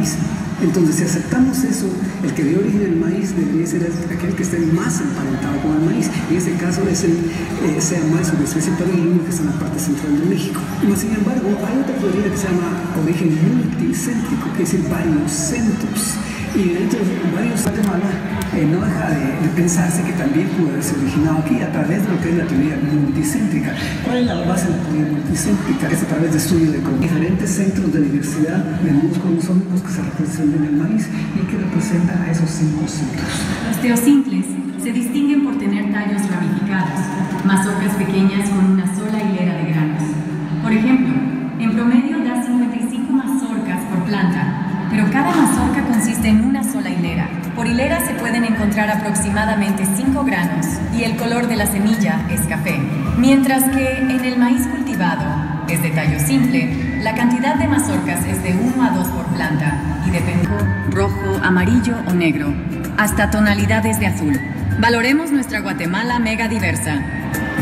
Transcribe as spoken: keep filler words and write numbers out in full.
maíz. Entonces, si aceptamos eso, el que dio origen al maíz debería ser aquel que esté más emparentado con el maíz. En este caso es el eh, sea más subespecie perulino, que está en la parte central de México. Mas, sin embargo, hay otra teoría que se llama origen multicéntrico, que es decir, varios centros. Y dentro de varios Guatemala eh, no deja de, de pensarse que también pudo haberse originado aquí a través de lo que es la teoría multicéntrica. ¿Cuál es la base de la teoría multicéntrica? Es a través de estudio de diferentes centros de diversidad de nuevos cromosomas que se representan en el maíz y que representan a esos cinco centros. Los teocincles se distinguen por tener tallos ramificados, mazorcas pequeñas con una sola hilera de granos. Por ejemplo, en promedio da cincuenta y cinco mazorcas por planta, pero cada mazorca consiste en una sola hilera. Por hilera se pueden encontrar aproximadamente cinco granos y el color de la semilla es café. Mientras que en el maíz cultivado es de tallo simple, la cantidad de mazorcas es de uno a dos por planta y depende rojo, amarillo o negro, hasta tonalidades de azul. Valoremos nuestra Guatemala mega diversa.